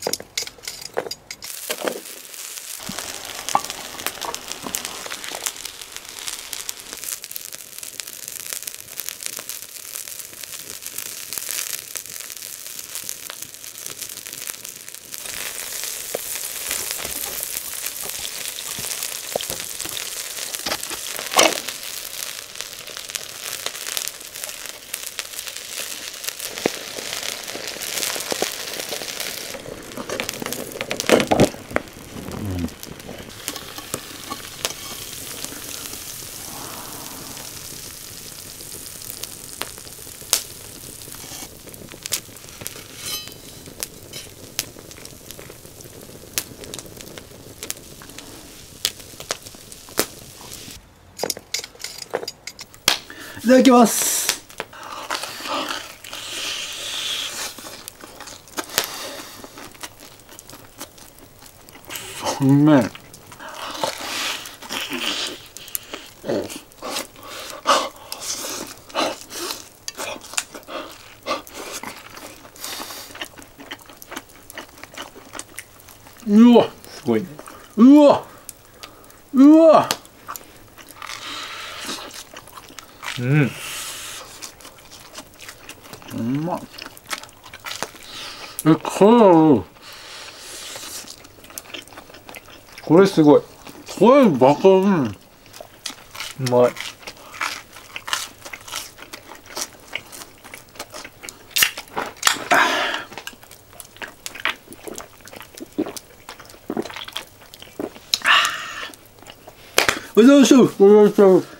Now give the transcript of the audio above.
いただきます。うめえ。うわ、すごいね。うわ、うわ。うん。うまっ。これすごい。これバカ、うまい。おいしょ。